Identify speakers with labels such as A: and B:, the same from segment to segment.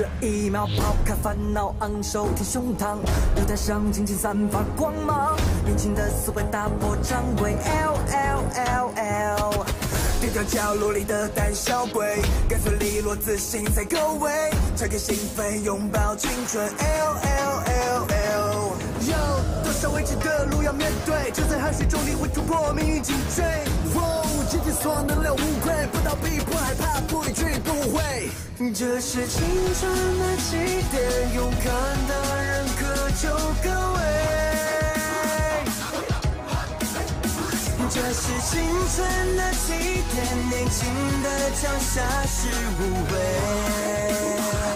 A: 这一秒抛开烦恼，昂首挺胸膛，舞台上尽情散发光芒，年轻的思维打破常规 ，L。丢掉角落里的胆小鬼，干脆利落自信才够味，敞开心扉拥抱青春 ，L。有多少未知的路要面对，就在汗水中你会突破命运颈椎。竭尽所能了无愧，不倒闭不害怕不畏惧不悔。这是青春的起点，勇敢的人可就各位。这是青春的起点，年轻的脚下是无畏。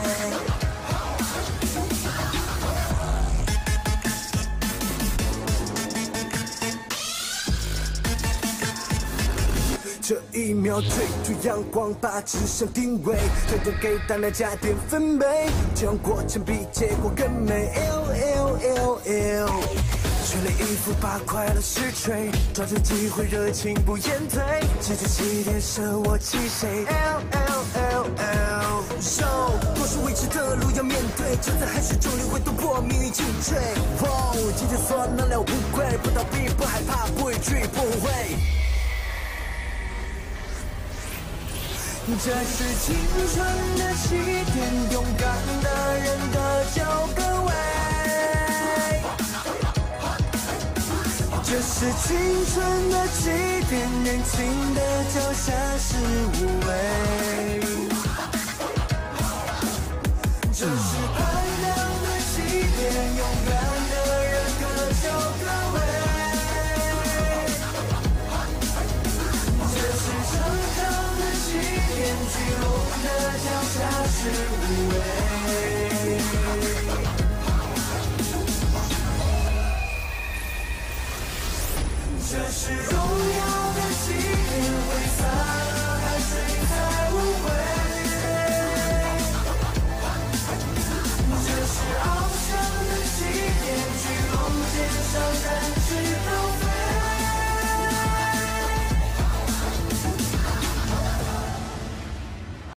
A: 这一秒追逐阳光，把志向定位，推动给大家加点分贝，这样过程比结果更美。L，全力以赴把快乐实锤，抓住机会热情不言退，记住起点舍我其谁。L，多少未知的路要面对，就在汗水中你会突破命运颈椎。竭尽所能了无愧，不倒闭不害怕不畏惧不悔。这是青春的起点，勇敢的人的就各位。这是青春的起点，年轻的脚下是无畏。这是排量的起点，勇敢的人各就各位。这是成长的起点，巨龙的脚下是无畏。这是荣